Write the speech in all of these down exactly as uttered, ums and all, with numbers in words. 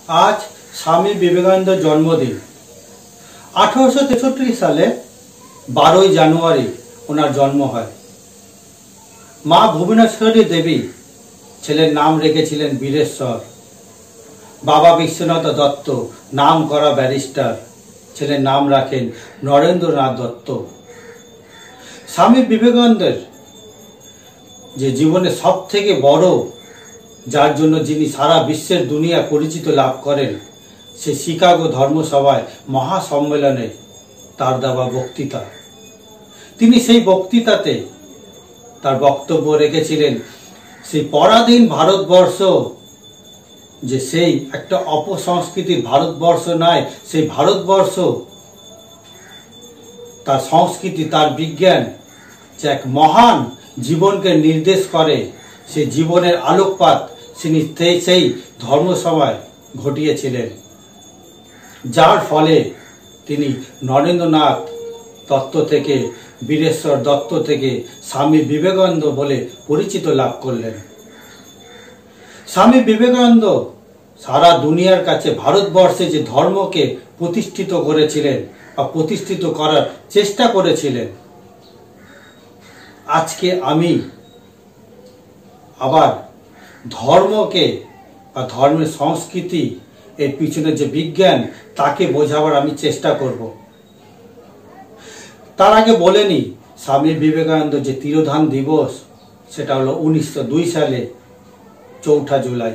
आज स्वामी विवेकानंद जन्मदिन। আঠারোশো তেষট্টি সালে বারোই জানুয়ারি ওনার জন্ম হয়। মা ভুবনেশ্বরী দেবী ছেলের নাম রেখেছিলেন বীরেশ্বর। বাবা বিশ্বনাথ দত্ত নাম করা ব্যারিস্টার, ছেলের নাম রাখেন নরেন্দ্রনাথ দত্ত। স্বামী বিবেকানন্দের যে জীবনে সব থেকে বড়, যার জন্য যিনি সারা বিশ্বের দুনিয়া পরিচিত লাভ করেন, সে শিকাগো ধর্মসভায় মহাসম্মেলনে তার দেওয়া বক্তৃতা। তিনি সেই বক্তৃতাতে তার বক্তব্য রেখেছিলেন সেই পরাধীন ভারতবর্ষ যে সেই একটা অপসংস্কৃতির ভারতবর্ষ নয়, সেই ভারতবর্ষ তার সংস্কৃতি, তার বিজ্ঞান যে এক মহান জীবনকে নির্দেশ করে, সেই জীবনের আলোকপাত তিনি সেই ধর্মসভায় ঘটিয়েছিলেন, যার ফলে তিনি নরেন্দ্রনাথ দত্ত থেকে বীরেশ্বর দত্ত থেকে স্বামী বিবেকানন্দ বলে পরিচিত লাভ করলেন। স্বামী বিবেকানন্দ সারা দুনিয়ার কাছে ভারতবর্ষে যে ধর্মকে প্রতিষ্ঠিত করেছিলেন বা প্রতিষ্ঠিত করার চেষ্টা করেছিলেন, আজকে আমি আবার ধর্মকে বা ধর্মের সংস্কৃতি এর পিছনে যে বিজ্ঞান তাকে বোঝাবার আমি চেষ্টা করব। তার আগে বলে নি, স্বামী বিবেকানন্দ যে তিরোধান দিবস সেটা হলো উনিশশো দুই সালে চৌঠা জুলাই।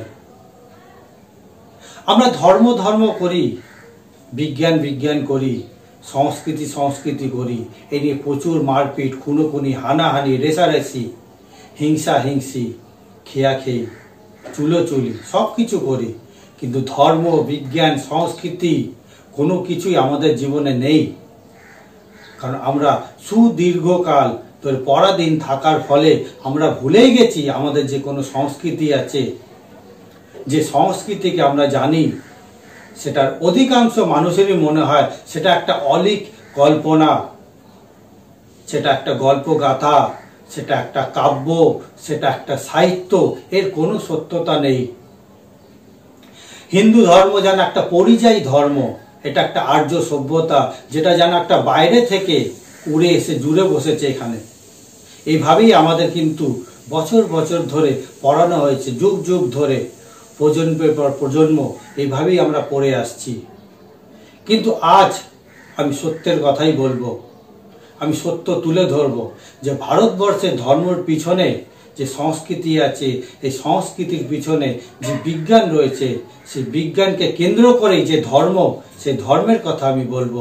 আমরা ধর্ম ধর্ম করি, বিজ্ঞান বিজ্ঞান করি, সংস্কৃতি সংস্কৃতি করি, এ নিয়ে প্রচুর মারপিট, খুনোখুনি, হানাহানি, রেষারেষি, হিংসা হিংসি, খেয়াখেই, চুলোচুলি সব কিছু করি, কিন্তু ধর্ম বিজ্ঞান সংস্কৃতি কোনো কিছুই আমাদের জীবনে নেই। কারণ আমরা সুদীর্ঘকাল ধরে পরাধীন থাকার ফলে আমরা ভুলেই গেছি আমাদের যে কোনো সংস্কৃতি আছে। যে সংস্কৃতিকে আমরা জানি সেটার অধিকাংশ মানুষেরই মনে হয় সেটা একটা অলীক কল্পনা, সেটা একটা গল্পগাথা, সেটা একটা কাব্য, সেটা একটা সাহিত্য, এর কোনো সত্যতা নেই। হিন্দু ধর্ম যেন একটা পরিযায়ী ধর্ম, এটা একটা আর্য সভ্যতা যেটা যেন একটা বাইরে থেকে উড়ে এসে জুড়ে বসেছে এখানে। এইভাবেই আমাদের কিন্তু বছর বছর ধরে পড়ানো হয়েছে, যুগ যুগ ধরে, প্রজন্মের পর প্রজন্ম এইভাবেই আমরা পড়ে আসছি। কিন্তু আজ আমি সত্যের কথাই বলবো, আমি সত্য তুলে ধরবো যে ভারতবর্ষের ধর্মের পিছনে যে সংস্কৃতি আছে, এই সংস্কৃতির পিছনে যে বিজ্ঞান রয়েছে, সেই বিজ্ঞানকে কেন্দ্র করেই যে ধর্ম, সেই ধর্মের কথা আমি বলবো।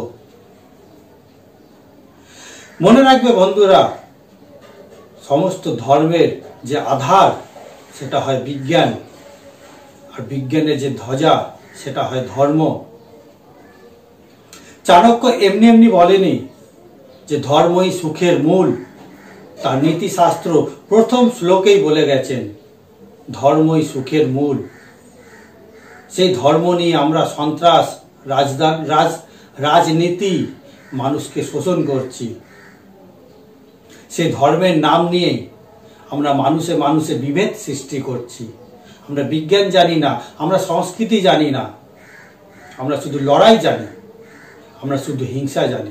মনে রাখবে বন্ধুরা, সমস্ত ধর্মের যে আধার সেটা হয় বিজ্ঞান, আর বিজ্ঞানের যে ধ্বজা সেটা হয় ধর্ম। চাণক্য এমনি এমনি বলেনি যে ধর্মই সুখের মূল। তার নীতিশাস্ত্র প্রথম শ্লোকেই বলে গেছেন ধর্মই সুখের মূল। সেই ধর্ম নিয়ে আমরা সন্ত্রাস, রাজধান রাজ রাজনীতি, মানুষকে শোষণ করছি। সেই ধর্মের নাম নিয়ে আমরা মানুষে মানুষে বিভেদ সৃষ্টি করছি। আমরা বিজ্ঞান জানি না, আমরা সংস্কৃতি জানি না, আমরা শুধু লড়াই জানি, আমরা শুধু হিংসা জানি।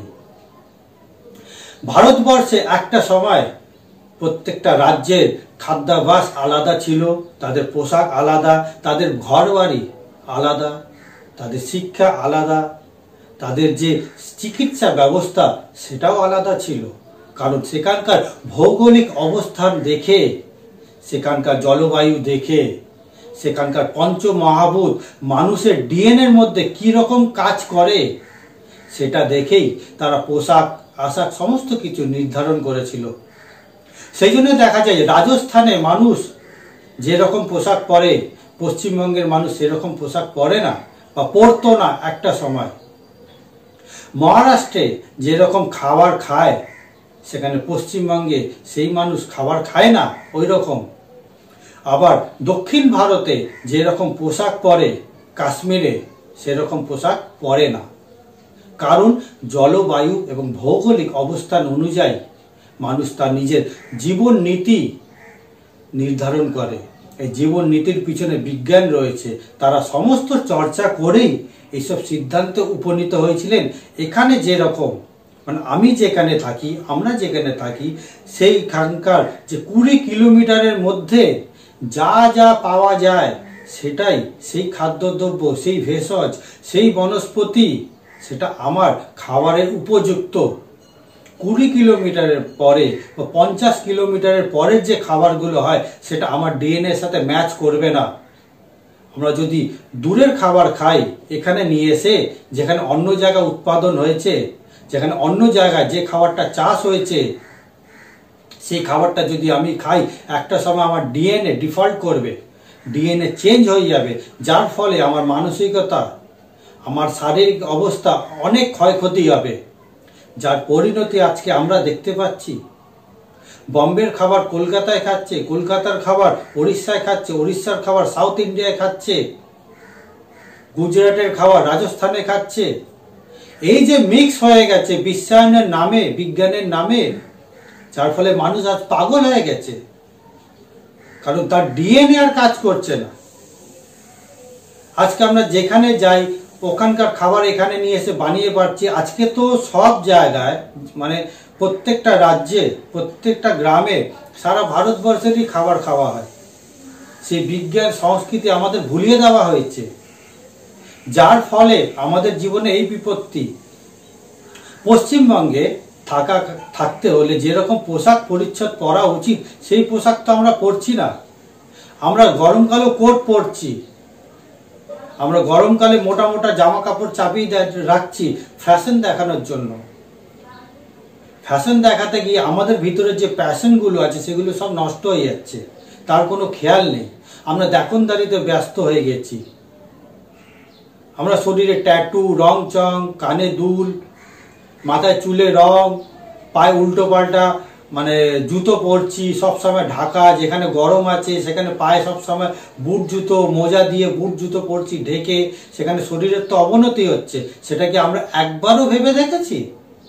ভারতবর্ষে একটা সময় প্রত্যেকটা রাজ্যের খাদ্যাভ্যাস আলাদা ছিল, তাদের পোশাক আলাদা, তাদের ঘরবাড়ি আলাদা, তাদের শিক্ষা আলাদা, তাদের যে চিকিৎসা ব্যবস্থা সেটাও আলাদা ছিল। কারণ সেখানকার ভৌগোলিক অবস্থান দেখে, সেখানকার জলবায়ু দেখে, সেখানকার পঞ্চমহাভূত মানুষের ডিএনএর মধ্যে কি রকম কাজ করে সেটা দেখেই তারা পোশাক আশাক সমস্ত কিছু নির্ধারণ করেছিল। সেই জন্য দেখা যায় রাজস্থানে মানুষ যেরকম পোশাক পরে, পশ্চিমবঙ্গের মানুষ সেরকম পোশাক পরে না বা পরতো না একটা সময়। মহারাষ্ট্রে যেরকম খাবার খায়, সেখানে পশ্চিমবঙ্গে সেই মানুষ খাবার খায় না ওই রকম। আবার দক্ষিণ ভারতে যেরকম পোশাক পরে, কাশ্মীরে সেরকম পোশাক পরে না। কারণ জলবায়ু এবং ভৌগোলিক অবস্থান অনুযায়ী মানুষ তার নিজের জীবন নীতি নির্ধারণ করে। এই জীবন নীতির পিছনে বিজ্ঞান রয়েছে, তারা সমস্ত চর্চা করেই এইসব সিদ্ধান্তে উপনীত হয়েছিলেন। এখানে যেরকম মানে আমি যেখানে থাকি, আমরা যেখানে থাকি, সেইখানকার যে কুড়ি কিলোমিটারের মধ্যে যা যা পাওয়া যায় সেটাই, সেই খাদ্যদ্রব্য, সেই ভেষজ, সেই বনস্পতি, সেটা আমার খাবারের উপযুক্ত। কুড়ি কিলোমিটারের পরে বা পঞ্চাশ কিলোমিটারের পরের যে খাবারগুলো হয় সেটা আমার ডিএনএ এর সাথে ম্যাচ করবে না। আমরা যদি দূরের খাবার খাই, এখানে নিয়ে এসে যেখানে অন্য জায়গায় উৎপাদন হয়েছে, যেখানে অন্য জায়গায় যে খাবারটা চাষ হয়েছে, সেই খাবারটা যদি আমি খাই, একটা সময় আমার ডিএনএ ডিফল্ট করবে, ডিএনএ চেঞ্জ হয়ে যাবে, যার ফলে আমার মানসিকতা, আমার শারীরিক অবস্থা অনেক ক্ষয়ক্ষতি হবে, যার পরিণতি আজকে আমরা দেখতে পাচ্ছি। বম্বের খাবার কলকাতায় খাচ্ছে, কলকাতার খাবার উড়িষ্যায় খাচ্ছে, উড়িষ্যার খাবার সাউথ ইন্ডিয়ায় খাচ্ছে, গুজরাটের খাবার রাজস্থানে খাচ্ছে। এই যে মিক্স হয়ে গেছে বিশ্বায়নের নামে, বিজ্ঞানের নামে, যার ফলে মানুষ আজ পাগল হয়ে গেছে, কারণ তার ডিএনএ আর কাজ করছে না। আজকে আমরা যেখানে যাই ওখানকার খাবার এখানে নিয়ে এসে বানিয়ে পাচ্ছি। আজকে তো সব জায়গায়, মানে প্রত্যেকটা রাজ্যে, প্রত্যেকটা গ্রামে, সারা ভারতবর্ষেরই খাবার খাওয়া হয়। সেই বিজ্ঞান সংস্কৃতি আমাদের ভুলিয়ে দেওয়া হয়েছে, যার ফলে আমাদের জীবনে এই বিপত্তি। পশ্চিমবঙ্গে থাকা থাকতে হলে যেরকম পোশাক পরিচ্ছদ পরা উচিত সেই পোশাক তো আমরা পরছি না। আমরা গরমকালেও কোট পরছি, আমরা গরমকালে মোটা মোটা জামা কাপড় চাপিয়ে রাখছি ফ্যাশন দেখানোর জন্য। ফ্যাশন দেখাতে গিয়ে আমাদের ভিতরে যে প্যাশনগুলো আছে সেগুলো সব নষ্ট হয়ে যাচ্ছে, তার কোনো খেয়াল নেই। আমরা দেখনদারিতে ব্যস্ত হয়ে গেছি। আমরা শরীরে ট্যাটু, রং চং, কানে দুল, মাথায় চুলে রং, পায়ে উল্টো পাল্টা মানে জুতো পরছি সবসময় ঢাকা, যেখানে গরম আছে সেখানে পায়ে সবসময় বুট জুতো, মোজা দিয়ে বুট জুতো পরছি ঢেকে, সেখানে শরীরের তো অবনতি হচ্ছে। সেটা কি আমরা একবারও ভেবে দেখেছি?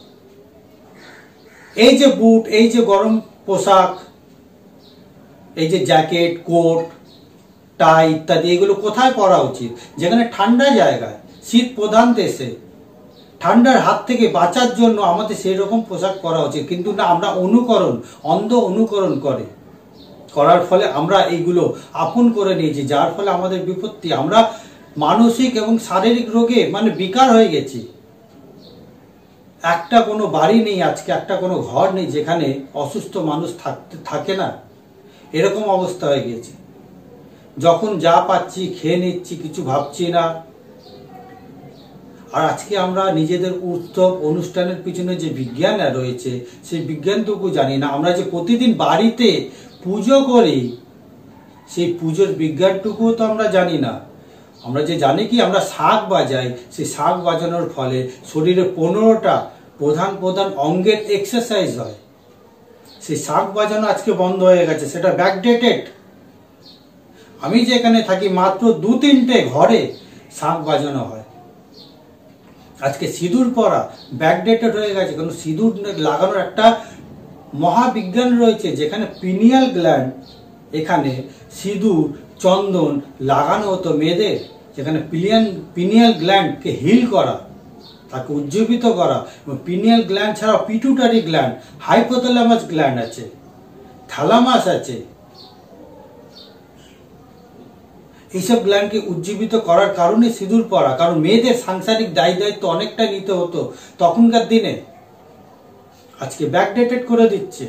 এই যে বুট, এই যে গরম পোশাক, এই যে জ্যাকেট, কোট, টাই ইত্যাদি, এগুলো কোথায় পরা উচিত? যেখানে ঠান্ডা জায়গায়, শীত প্রধান দেশে, ঠান্ডার হাত থেকে বাঁচার জন্য আমাদের সেই রকম পোশাক পরা উচিত। কিন্তু না, আমরা অনুকরণ, অন্ধ অনুকরণ করে করার ফলে আমরা এইগুলো আপন করে নিয়েছি, যার ফলে আমাদের বিপত্তি। আমরা মানসিক এবং শারীরিক রোগে মানে বিকার হয়ে গেছি। একটা কোনো বাড়ি নেই আজকে, একটা কোনো ঘর নেই যেখানে অসুস্থ মানুষ থাকতে থাকে না, এরকম অবস্থা হয়ে গিয়েছে। যখন যা পাচ্ছি খেয়ে নিচ্ছি, কিছু ভাবছি না। আর আজকে আমরা নিজেদের উৎসব অনুষ্ঠানের পিছনে যে বিজ্ঞান রয়েছে সেই বিজ্ঞানটুকু জানি না। আমরা যে প্রতিদিন বাড়িতে পুজো করি সেই পুজোর বিজ্ঞানটুকুও তো আমরা জানি না। আমরা যে জানি কি আমরা শাঁখ বাজাই, সেই শাঁখ বাজানোর ফলে শরীরে পনেরোটা প্রধান প্রধান অঙ্গের এক্সারসাইজ হয়। সেই শাঁখ বাজানো আজকে বন্ধ হয়ে গেছে, সেটা ব্যাকডেটেড। আমি যেখানে থাকি মাত্র দু তিনটে ঘরে শাঁখ বাজানো হয়। আজকে সিঁদুর পরা ব্যাকডেটেড হয়ে গেছে, কারণ সিঁদুর লাগানোর একটা মহাবিজ্ঞান রয়েছে, যেখানে পিনিয়াল গ্ল্যান্ড, এখানে সিঁদুর চন্দন লাগানো হতো মেয়েদের, যেখানে পিলিয়ান পিনিয়াল গ্ল্যান্ডকে হিল করা, তাকে উজ্জীবিত করা। এবং পিনিয়াল গ্ল্যান্ড ছাড়াও পিটুটারি গ্ল্যান্ড, হাইপোথ্যালামাস গ্ল্যান্ড আছে, থ্যালামাস আছে। এইসব গ্ল্যান্ডকে উজ্জীবিত করার কারণে সিঁদুর পরা, কারণ মেয়েদের সাংসারিক দায়ী দায়িত্ব অনেকটা নিতে হতো তখনকার দিনে। আজকে ব্যাকডেটেড করে দিচ্ছে।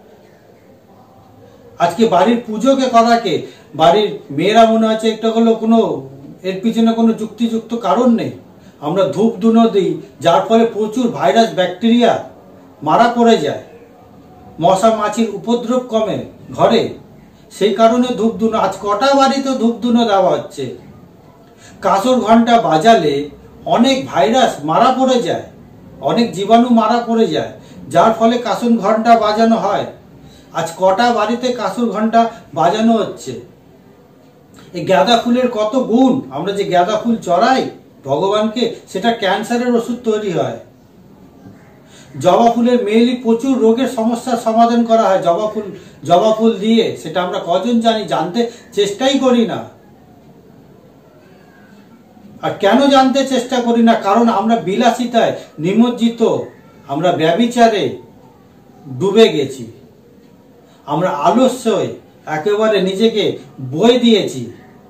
আজকে বাড়ির পুজোকে করাকে বাড়ির মেয়েরা মনে হচ্ছে একটা হলো কোনো এর পিছনে কোনো যুক্তিযুক্ত কারণ নেই। আমরা ধূপ ধুনো দিই, যার ফলে প্রচুর ভাইরাস ব্যাকটেরিয়া মারা পড়ে যায়, মশা মাছির উপদ্রব কমে ঘরে, সেই কারণে ধূপ ধুনো। আজ কটা বাড়িতে ধূপ ধুনো দেওয়া হচ্ছে। কাঁসর ঘন্টা বাজালে অনেক ভাইরাস মারা পড়ে যায়, অনেক জীবাণু মারা পড়ে যায়, যার ফলে কাঁসর ঘন্টা বাজানো হয়। আজ কটা বাড়িতে কাঁসর ঘন্টা বাজানো হচ্ছে। এই গাঁদা ফুলের কত গুণ, আমরা যে গাঁদা ফুল চড়াই ভগবানকে, সেটা ক্যান্সারের ওষুধ তৈরি হয়। জবা ফুলের মেনলি প্রচুর রোগের সমস্যার সমাধান করা হয় জবা ফুল জবা ফুল দিয়ে। সেটা আমরা কজন জানি? জানতে চেষ্টাই করি না। আর কেন জানতে চেষ্টা করি না? কারণ আমরা বিলাসিতায় নিমজ্জিত, আমরা ব্যভিচারে ডুবে গেছি, আমরা আলস্যই একেবারে নিজেকে বয়ে দিয়েছি,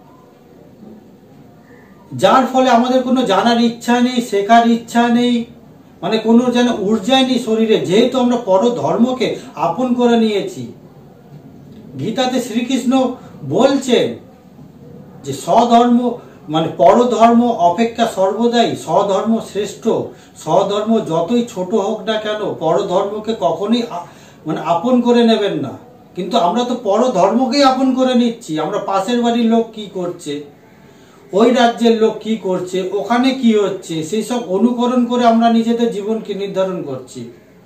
যার ফলে আমাদের কোনো জানার ইচ্ছা নেই, শেখার ইচ্ছা নেই, মানে কোনো যেন ঊর্জাই নেই শরীরে, যেহেতু আমরা পর ধর্মকে আপন করে নিয়েছি। গীতাতে শ্রীকৃষ্ণ বলছেন যে স্বধর্ম মানে পরধর্ম অপেক্ষা সর্বদাই স্বধর্ম শ্রেষ্ঠ। স্বধর্ম যতই ছোট হোক না কেন, পরধর্মকে কখনোই মানে আপন করে নেবেন না। কিন্তু আমরা তো পরধর্মকেই আপন করে নিচ্ছি। আমরা পাশের বাড়ির লোক কি করছে, ওই রাজ্যের লোক কি করছে, ওখানে কি হচ্ছে, সেই সব অনুকরণ করে আমরা নিজেদের জীবনকে নির্ধারণ করছি,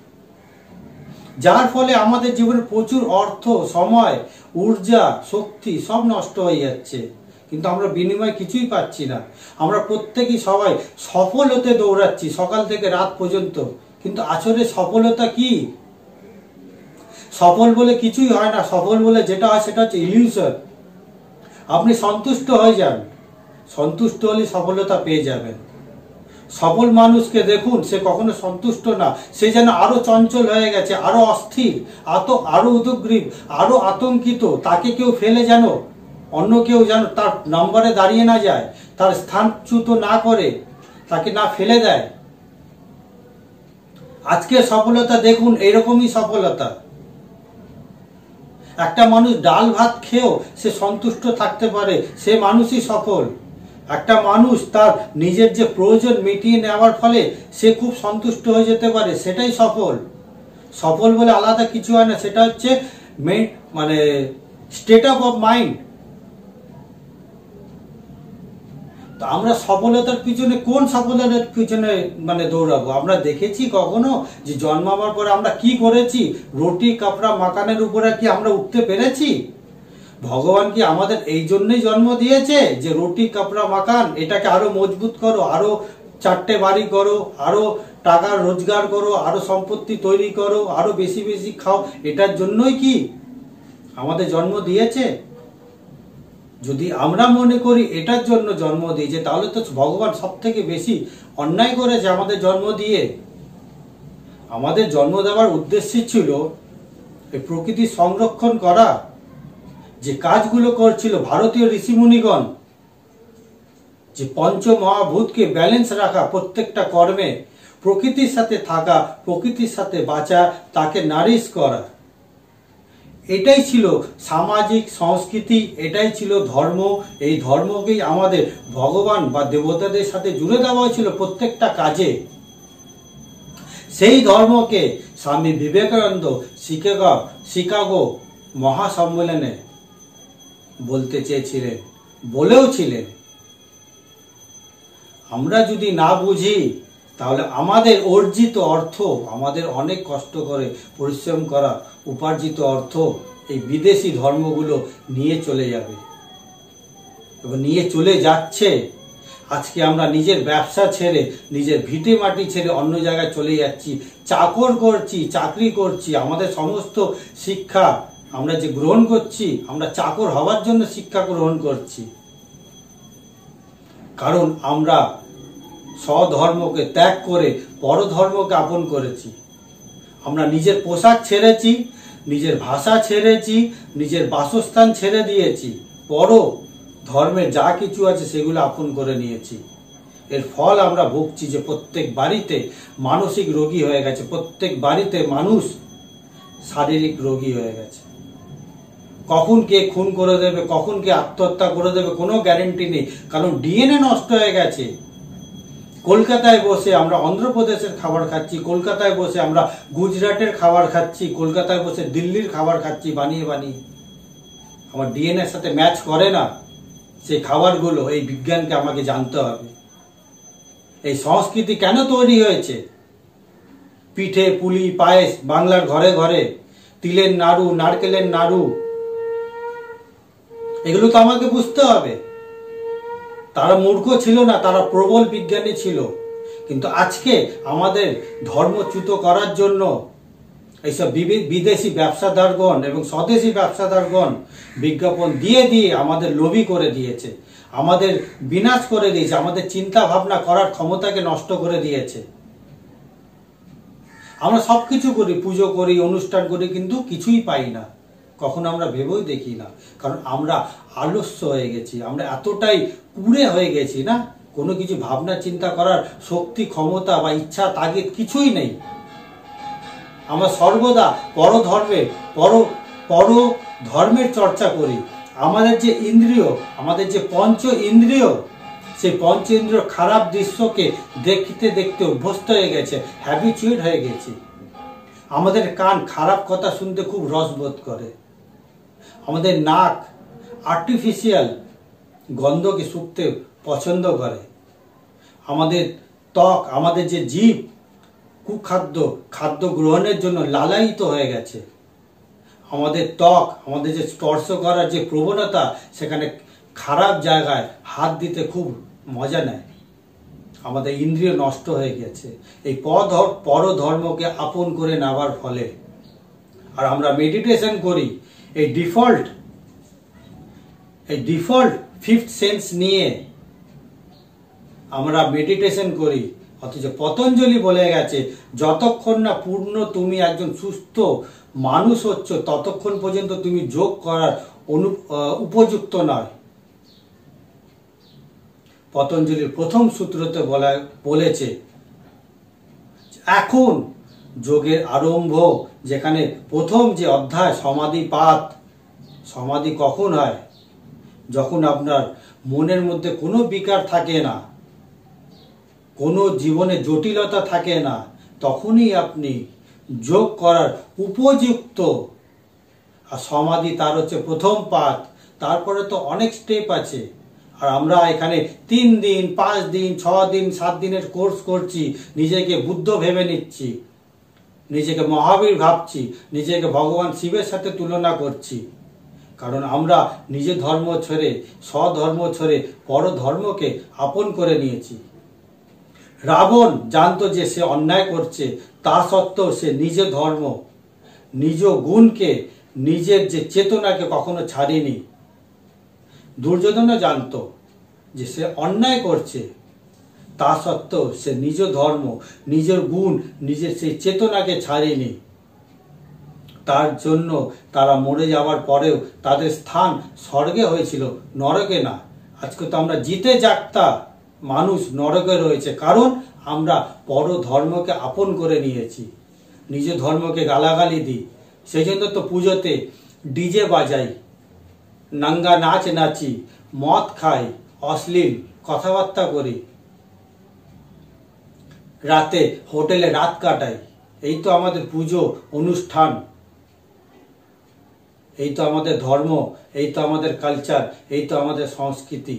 যার ফলে আমাদের জীবনে প্রচুর অর্থ, সময়, ঊর্জা, শক্তি সব নষ্ট হয়ে যাচ্ছে। কিন্তু আমরা বিনিময় কিছুই পাচ্ছি না। আমরা প্রত্যেকেই সবাই সফল হতে দৌড়াচ্ছি সকাল থেকে রাত পর্যন্ত, কিন্তু আসলে সফলতা কি? সফল বলে কিছুই হয় না। সফল বলে যেটা হয় সেটা হচ্ছে ইলিউশন। আপনি সন্তুষ্ট হয়ে যান, সন্তুষ্ট হলে সফলতা পেয়ে যাবেন। সফল মানুষকে দেখুন, সে কখনো সন্তুষ্ট না, সে যেন আরো চঞ্চল হয়ে গেছে, আরো অস্থির, আত আরো উদগ্রীব, আরো আতঙ্কিত। তাকে কেউ ফেলে যেন অন্য কেউ যেন তার নম্বরে দাঁড়িয়ে না যায়, তার স্থানচ্যুত না করে, তাকে না ফেলে দেয়। আজকের সফলতা দেখুন, এরকমই সফলতা। একটা মানুষ ডাল ভাত খেয়েও সে সন্তুষ্ট থাকতে পারে, সে মানুষই সফল। একটা মানুষ তার নিজের যে প্রয়োজন মিটিয়ে নেওয়ার ফলে সে খুব সন্তুষ্ট হয়ে যেতে পারে, সেটাই সফল। সফল বলে আলাদা কিছু হয় না, সেটা হচ্ছে মানে স্টেট অফ মাইন্ড। তো আমরা সফলতার পিছনে কোন সফলতার পিছনে মানে দৌড়াবো? আমরা দেখেছি কখনো যে জন্মাবার পরে আমরা কি করেছি? রুটি কাপড়া মাকানের উপরে কি আমরা উঠতে পেরেছি? ভগবান কি আমাদের এই জন্যই জন্ম দিয়েছে যে রুটি কাপড়া মাকান এটাকে আরো মজবুত করো, আরো চারটে বাড়ি করো, আরো টাকা রোজগার করো, আরো সম্পত্তি তৈরি করো, আরো বেশি বেশি খাও, এটার জন্যই কি আমাদের জন্ম দিয়েছে? যদি আমরা মনে করি এটার জন্য জন্ম দিয়েছে, তাহলে তো ভগবান সব থেকে বেশি অন্যায় করেছে আমাদের জন্ম দিয়ে। আমাদের জন্ম দেওয়ার উদ্দেশ্য ছিল এই প্রকৃতি সংরক্ষণ করা। যে কাজগুলো করছিল ভারতীয় ঋষিমুনিগণ, যে পঞ্চ মহাভূতকে ব্যালেন্স রাখা, প্রত্যেকটা কর্মে প্রকৃতির সাথে থাকা, প্রকৃতির সাথে বাঁচা, তাকে নারিশ করা, এটাই ছিল সামাজিক সংস্কৃতি, এটাই ছিল ধর্ম। এই ধর্মকেই আমাদের ভগবান বা দেবতাদের সাথে জুড়ে দেওয়া হয়েছিল প্রত্যেকটা কাজে। সেই ধর্মকে স্বামী বিবেকানন্দ শিকাগো শিকাগো মহাসম্মেলনে বলতে চেয়েছিলেন, বলেও ছিলেন। আমরা যদি না বুঝি তাহলে আমাদের অর্জিত অর্থ, আমাদের অনেক কষ্ট করে পরিশ্রম করা উপার্জিত অর্থ এই বিদেশি ধর্মগুলো নিয়ে চলে যাবে এবং নিয়ে চলে যাচ্ছে। আজকে আমরা নিজের ব্যবসা ছেড়ে, নিজের ভিটে মাটি ছেড়ে অন্য জায়গায় চলে যাচ্ছি, চাকর করছি, চাকরি করছি। আমাদের সমস্ত শিক্ষা আমরা যে গ্রহণ করছি, আমরা চাকর হওয়ার জন্য শিক্ষা গ্রহণ করছি, কারণ আমরা স্বধর্মকে ত্যাগ করে পরধর্মকে আপন করেছি। আমরা নিজের পোশাক ছেড়েছি, নিজের ভাষা ছেড়েছি, নিজের বাসস্থান ছেড়ে দিয়েছি, পর ধর্মের যা কিছু আছে সেগুলো আপন করে নিয়েছি। এর ফল আমরা ভুগছি যে প্রত্যেক বাড়িতে মানসিক রোগী হয়ে গেছে, প্রত্যেক বাড়িতে মানুষ শারীরিক রোগী হয়ে গেছে। কখন কে খুন করে দেবে, কখন কে আত্মহত্যা করে দেবে কোনো গ্যারেন্টি নেই, কারণ ডিএনএ নষ্ট হয়ে গেছে। কলকাতায় বসে আমরা অন্ধ্রপ্রদেশের খাবার খাচ্ছি, কলকাতায় বসে আমরা গুজরাটের খাবার খাচ্ছি, কলকাতায় বসে দিল্লির খাবার খাচ্ছি বানিয়ে বানিয়ে। আমার ডিএনএর সাথে ম্যাচ করে না সেই খাবারগুলো। এই বিজ্ঞানকে আমাকে জানতে হবে। এই সংস্কৃতি কেন তৈরি হয়েছে? পিঠে পুলি পায়েস বাংলার ঘরে ঘরে, তিলের নাড়ু, নারকেলের নাড়ু, এগুলো তো আমাকে বুঝতে হবে। তারা মূর্খ ছিল না, তারা প্রবল বিজ্ঞানী ছিল, কিন্তু আজকে আমাদের ধর্মচ্যুত করার জন্য এইসব বিদেশি ব্যবসাদারগণ এবং স্বদেশি ব্যবসাদারগণ বিজ্ঞাপন দিয়ে দিয়ে আমাদের লোভী করে দিয়েছে, আমাদের বিনাশ করে দিয়েছে, আমাদের চিন্তা ভাবনা করার ক্ষমতাকে নষ্ট করে দিয়েছে। আমরা সবকিছু করি, পুজো করি, অনুষ্ঠান করি, কিন্তু কিছুই পাই না, কখনো আমরা ভেবেও দেখি না। কারণ আমরা আলস্য হয়ে গেছি, আমরা এতটাই কুড়ে হয়ে গেছি না, কোনো কিছু ভাবনা চিন্তা করার শক্তি, ক্ষমতা বা ইচ্ছা, তাগিদ কিছুই নেই। আমরা সর্বদা পরধর্মে পর পর ধর্মের চর্চা করি। আমাদের যে ইন্দ্রিয়, আমাদের যে পঞ্চ ইন্দ্রিয়, সেই পঞ্চ ইন্দ্রিয় খারাপ দৃশ্যকে দেখতে দেখতে অভ্যস্ত হয়ে গেছে, হ্যাবিচুয়েট হয়ে গেছি। আমাদের কান খারাপ কথা শুনতে খুব রসবোধ করে। আমাদের নাক আর্টিফিশিয়াল গন্ধকে শুঁকতে পছন্দ করে। আমাদের ত্বক, আমাদের যে জীব কুখাদ্য খাদ্য গ্রহণের জন্য লালায়িত হয়ে গেছে। আমাদের ত্বক, আমাদের যে স্পর্শ করার যে প্রবণতা, সেখানে খারাপ জায়গায় হাত দিতে খুব মজা নেয়। আমাদের ইন্দ্রিয় নষ্ট হয়ে গেছে এই পদ পরধর্মকে আপন করে নেওয়ার ফলে। আর আমরা মেডিটেশন করি এই ডিফল্ট এই ডিফল্ট ফিফথ সেন্স নিয়ে আমরা মেডিটেশন করি। অথচ পতঞ্জলি বলে গেছে, যতক্ষণ না পূর্ণ তুমি একজন সুস্থ মানুষ হচ্ছ, ততক্ষণ পর্যন্ত তুমি যোগ করার অনু উপযুক্ত নয়। পতঞ্জলির প্রথম সূত্রতে বলা বলেছে, এখন যোগের আরম্ভ, যেখানে প্রথম যে অধ্যায় সমাধিপাত। সমাধি কখন হয়? যখন আপনার মনের মধ্যে কোনো বিকার থাকে না, কোনো জীবনে জটিলতা থাকে না, তখনই আপনি যোগ করার উপযুক্ত। আর সমাধি তার হচ্ছে প্রথম পাত, তারপরে তো অনেক স্টেপ আছে। আর আমরা এখানে তিন দিন পাঁচ দিন ছ দিন সাত দিনের কোর্স করছি, নিজেকে বুদ্ধ ভেবে নিচ্ছি, নিজেকে মহাবীর ভাবছি, নিজেকে ভগবান শিবের সাথে তুলনা করছি। কারণ আমরা নিজের ধর্ম ছেড়ে, স্বধর্ম ছেড়ে পরধর্মকে আপন করে নিয়েছি। রাবণ জানতো যে সে অন্যায় করছে, তা সত্ত্বেও সে নিজের ধর্ম, নিজ গুণকে, নিজের যে চেতনাকে কখনো ছাড়েনি। দুর্যোধনও জানতো যে সে অন্যায় করছে, তা সত্ত্বেও সে নিজ ধর্ম, নিজের গুণ, নিজের সেই চেতনাকে ছাড়েনি। তার জন্য তারা মরে যাওয়ার পরেও তাদের স্থান স্বর্গে হয়েছিল, নরকে না। আজকে তো আমরা জিতে জাগতা মানুষ নরকে রয়েছে, কারণ আমরা পর ধর্মকে আপন করে নিয়েছি, নিজ ধর্মকে গালাগালি দিই। সেই জন্য তো পুজোতে ডিজে বাজাই, নাঙ্গা নাচ নাচি, মদ খাই, অশ্লীল কথাবার্তা করি, রাতে হোটেলে রাত কাটাই। এই তো আমাদের পুজো অনুষ্ঠান, এই তো আমাদের ধর্ম, এই তো আমাদের কালচার, এই তো আমাদের সংস্কৃতি।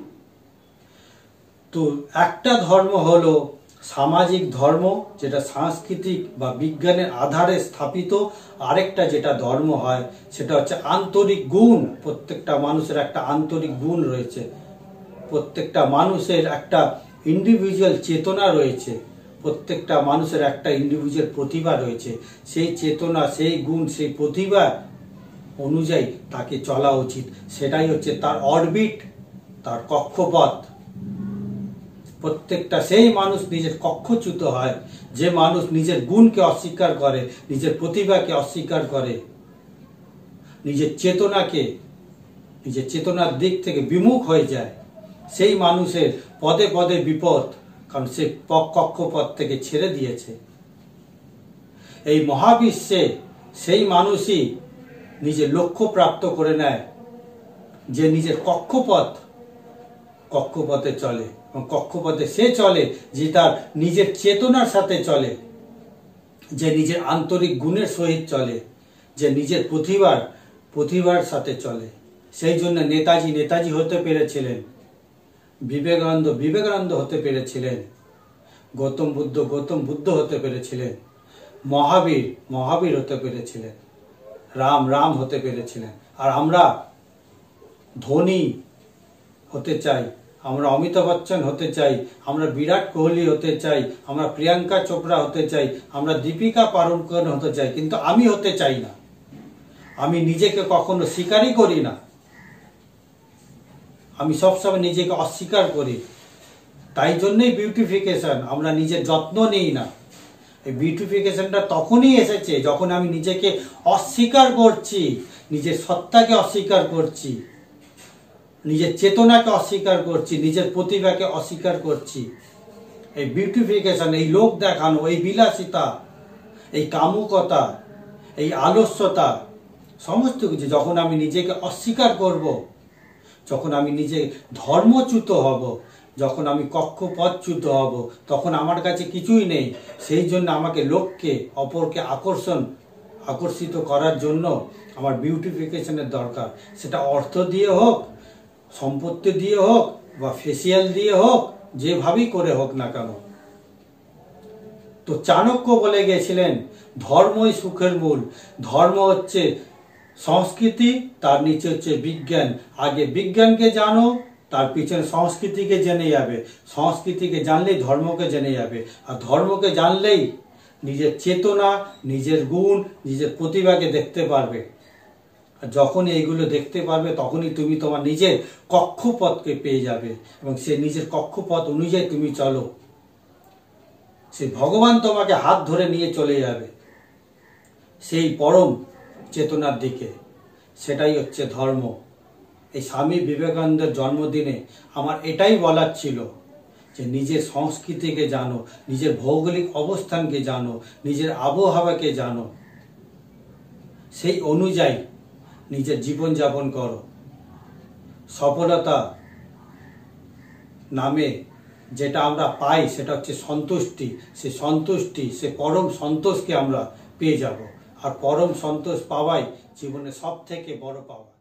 তো একটা ধর্ম হলো সামাজিক ধর্ম, যেটা সাংস্কৃতিক বা বিজ্ঞানের আধারে স্থাপিত। আরেকটা যেটা ধর্ম হয় সেটা হচ্ছে আন্তরিক গুণ। প্রত্যেকটা মানুষের একটা আন্তরিক গুণ রয়েছে, প্রত্যেকটা মানুষের একটা ইন্ডিভিজুয়াল চেতনা রয়েছে, প্রত্যেকটা মানুষের একটা ইন্ডিভিজুয়াল প্রতিভা রয়েছে। সেই চেতনা, সেই গুণ, সেই প্রতিভা অনুযায়ী তাকে চলা উচিত। সেটাই হচ্ছে তার অরবিট, তার কক্ষপথ। প্রত্যেকটা সেই মানুষ নিজের কক্ষচ্যুত হয় যে মানুষ নিজের গুণকে অস্বীকার করে, নিজের প্রতিভাকে অস্বীকার করে, নিজের চেতনাকে, নিজের চেতনার দিক থেকে বিমুখ হয়ে যায়। সেই মানুষের পদে পদে বিপদ, কারণ সে কক্ষপথ থেকে ছেড়ে দিয়েছে। এই মহাবিশ্বে সেই মানুষই নিজের লক্ষ্য প্রাপ্ত করে নেয় যে নিজের কক্ষপথ কক্ষপথে চলে। এবং কক্ষপথে সে চলে যে তার নিজের চেতনার সাথে চলে, যে নিজের আন্তরিক গুণের সহিত চলে, যে নিজের প্রতিভার প্রতিভার সাথে চলে। সেই জন্য নেতাজি নেতাজি হতে পেরেছিলেন, বিবেকানন্দ বিবেকানন্দ হতে পেরেছিলেন, গৌতম বুদ্ধ গৌতম বুদ্ধ হতে পেরেছিলেন, মহাবীর মহাবীর হতে পেরেছিলেন, রাম রাম হতে পেরেছিলেন। আর আমরা ধনী হতে চাই, আমরা অমিতাভ বচ্চন হতে চাই, আমরা বিরাট কোহলি হতে চাই, আমরা প্রিয়াঙ্কা চোপড়া হতে চাই, আমরা দীপিকা পাড়ুকোন হতে চাই, কিন্তু আমি হতে চাই না। আমি নিজেকে কখনো স্বীকারই করি না, আমি সবসময় নিজেকে অস্বীকার করি। তাই জন্যই বিউটিফিকেশন, আমরা নিজের যত্ন নিই না। এই বিউটিফিকেশনটা তখনই এসেছে যখন আমি নিজেকে অস্বীকার করছি, নিজের সত্তাকে অস্বীকার করছি, নিজের চেতনাকে অস্বীকার করছি, নিজের প্রতিভাকে অস্বীকার করছি। এই বিউটিফিকেশন, এই লোক দেখানো, এই বিলাসিতা, এই কামুকতা, এই আলস্যতা, সমস্ত কিছু যখন আমি নিজেকে অস্বীকার করব, যখন আমি নিজে ধর্মচ্যুত হব, যখন আমি কক্ষপথচ্যুত হব, তখন আমার কাছে কিছুই নেই। সেই জন্য আমাকে লোককে, অপরকে আকর্ষণ আকর্ষিত করার জন্য আমার বিউটিফিকেশনের দরকার। সেটা অর্থ দিয়ে হোক, সম্পত্তি দিয়ে হোক, বা ফেসিয়াল দিয়ে হোক, যেভাবেই করে হোক না কেন। তো চাণক্য বলে গেছিলেন, ধর্মই সুখের মূল। ধর্ম হচ্ছে সংস্কৃতি, তার নিচে হচ্ছে বিজ্ঞান। আগে বিজ্ঞানকে জানো, তার পিছনে সংস্কৃতিকে জেনে যাবে। সংস্কৃতিকে জানলেই ধর্মকে জেনে যাবে, আর ধর্মকে জানলেই নিজের চেতনা, নিজের গুণ, নিজের প্রতিভাকে দেখতে পারবে। আর যখনই এইগুলো দেখতে পারবে, তখনই তুমি তোমার নিজের কক্ষপথকে পেয়ে যাবে, এবং সে নিজের কক্ষপথ অনুযায়ী তুমি চলো। সে ভগবান তোমাকে হাত ধরে নিয়ে চলে যাবে সেই পরম চেতনার দিকে। সেটাই হচ্ছে ধর্ম। এই স্বামী বিবেকানন্দের জন্মদিনে আমার এটাই বলার ছিল যে নিজের সংস্কৃতিকে জানো, নিজের ভৌগোলিক অবস্থানকে জানো, নিজের আবহাওয়াকে জানো, সেই অনুযায়ী নিজের জীবনযাপন করো। সফলতা নামে যেটা আমরা পাই সেটা হচ্ছে সন্তুষ্টি। সে সন্তুষ্টি, সে পরম সন্তোষকে আমরা পেয়ে যাব। আর পরম সন্তোষ পাওয়াই জীবনে সব থেকে বড় পাওয়া।